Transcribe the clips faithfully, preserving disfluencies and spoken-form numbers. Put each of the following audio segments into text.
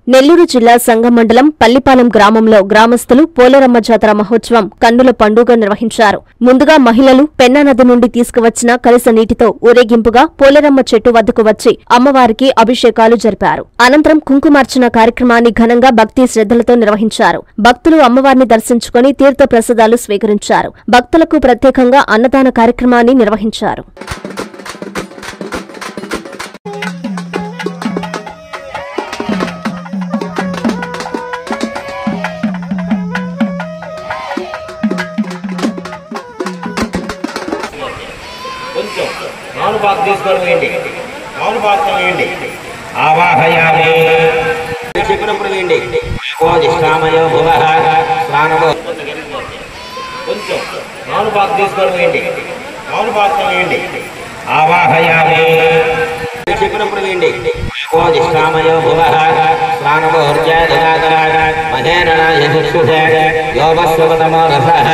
నెల్లూరు జిల్లా సంగం మండలం పల్లిపాలెం గ్రామంలో గ్రామస్తులు పోలేరమ్మ జాతర మహోత్సవం కన్నుల పండుగ నిర్వహించారు. ముందుగా మహిళలు పెన్నా నది నుండి తీసుకువచ్చిన కలశ నీటితో ఊరేగింపుగా పోలేరమ్మ చెట్టు వద్దకు వచ్చి అమ్మవారికి అభిషేకాలు జరిపారు. అనంతరం కుంకుమార్చన కార్యక్రమాన్ని ఘనంగా భక్తి శ్రద్ధలతో నిర్వహించారు. భక్తులు అమ్మవారిని దర్శించుకుని తీర్థ ప్రసాదాలు స్వీకరించారు. భక్తులకు ప్రత్యేకంగా అన్నదాన కార్యక్రమాన్ని నిర్వహించారు. కొంచెం నాను పాకు తీసుకొని వేయండి. నాను పాకు వేయండి. ఆవాహయామి చెప్పినప్పుడు వేయండి. కోదిష్టామయో భువః స్నానమో కొంచెం నాను పాకు తీసుకొని వేయండి. నాను పాకు వేయండి. ఆవాహయామి చెప్పినప్పుడు వేయండి. కోదిష్టామయో భువః స్నానమో హృదయాదనాద మహేన యశుషుధే యోగస్వతమో రసః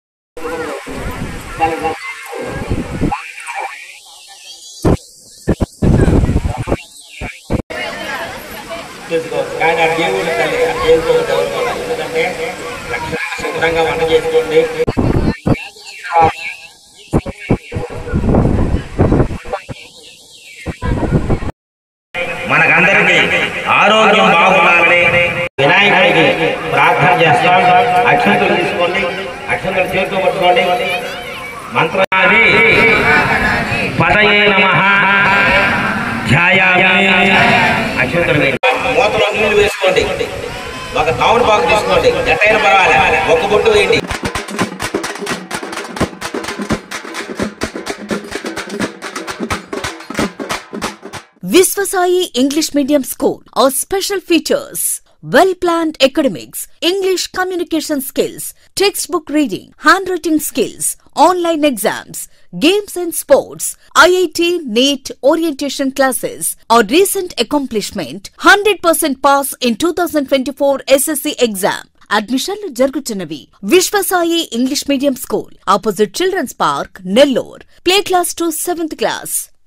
కానీ ఆ దేవుడు తల్లి ఆ దేవుడు ఎవరు ఎందుకంటే శుభ్రంగా వంట చేసుకోండి. మనకందరికీ ఆరోగ్యం బాగుండాలని వినాయకుడికి ప్రార్థన చేస్తాం. అక్షంతలు తీసుకోండి. అక్షంతలు చేతితో పట్టుకోండి. మంత్రాన్ని పదయే నమః ధ్యాయామి. అక్షంతలు మూతలో నీళ్లు వేసుకోండి. ఒక తావుడు పాకు తీసుకోండి. ఎట్టైనా పర్వాలే ఒక్క బొట్టు వేయండి. Viswasai English Medium School. Our special features: well-planned academics, English communication skills, textbook reading, handwriting skills, online exams, games and sports, I I T, NEET, orientation classes. Our recent accomplishment: one hundred percent pass in twenty twenty-four S S C exam. అడ్మిషన్లు జరుగుతున్నవి. Vishwasai English medium school, opposite children's park, Nellore. Play class to seventh class.